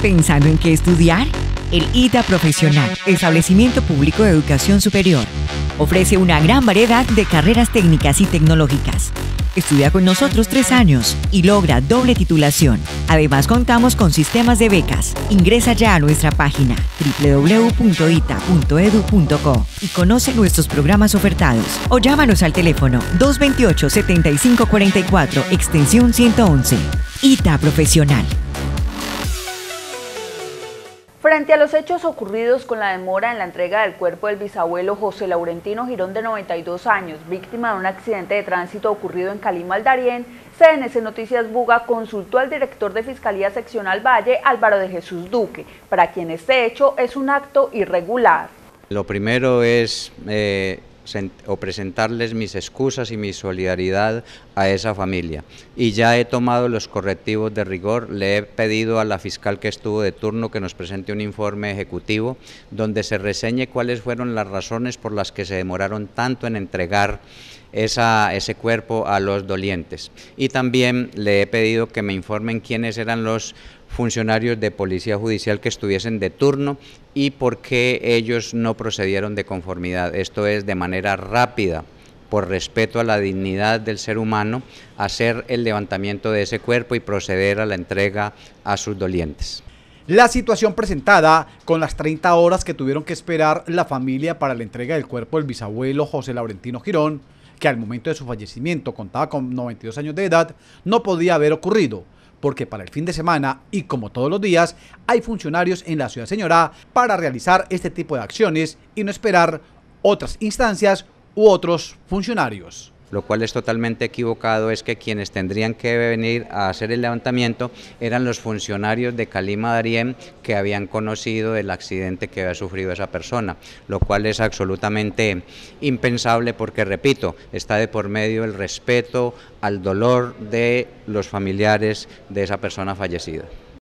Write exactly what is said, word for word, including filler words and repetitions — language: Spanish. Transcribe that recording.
¿Pensando en qué estudiar? El I T A Profesional, Establecimiento Público de Educación Superior, ofrece una gran variedad de carreras técnicas y tecnológicas. Estudia con nosotros tres años y logra doble titulación. Además, contamos con sistemas de becas. Ingresa ya a nuestra página doble u doble u doble u punto i t a punto e d u punto co y conoce nuestros programas ofertados. O llámanos al teléfono dos dos ocho, siete cinco cuatro cuatro, extensión ciento once. I T A Profesional. Frente a los hechos ocurridos con la demora en la entrega del cuerpo del bisabuelo José Laurentino Girón, de noventa y dos años, víctima de un accidente de tránsito ocurrido en Calima al Darién, C N C Noticias Buga consultó al director de Fiscalía Seccional Valle, Álvaro de Jesús Duque, para quien este hecho es un acto irregular. Lo primero es eh, o presentarles mis excusas y mi solidaridad a esa familia, y ya he tomado los correctivos de rigor. Le he pedido a la fiscal que estuvo de turno que nos presente un informe ejecutivo donde se reseñe cuáles fueron las razones por las que se demoraron tanto en entregar esa, ese cuerpo a los dolientes, y también le he pedido que me informen quiénes eran los funcionarios de Policía Judicial que estuviesen de turno y por qué ellos no procedieron de conformidad. Esto es, de manera rápida, por respeto a la dignidad del ser humano, hacer el levantamiento de ese cuerpo y proceder a la entrega a sus dolientes. La situación presentada con las treinta horas que tuvieron que esperar la familia para la entrega del cuerpo del bisabuelo José Laurentino Girón, que al momento de su fallecimiento contaba con noventa y dos años de edad, no podía haber ocurrido, porque para el fin de semana, y como todos los días, hay funcionarios en la ciudad de Señorá para realizar este tipo de acciones y no esperar otras instancias u otros funcionarios. Lo cual es totalmente equivocado. Es que quienes tendrían que venir a hacer el levantamiento eran los funcionarios de Calima Darién que habían conocido el accidente que había sufrido esa persona, lo cual es absolutamente impensable porque, repito, está de por medio el respeto al dolor de los familiares de esa persona fallecida.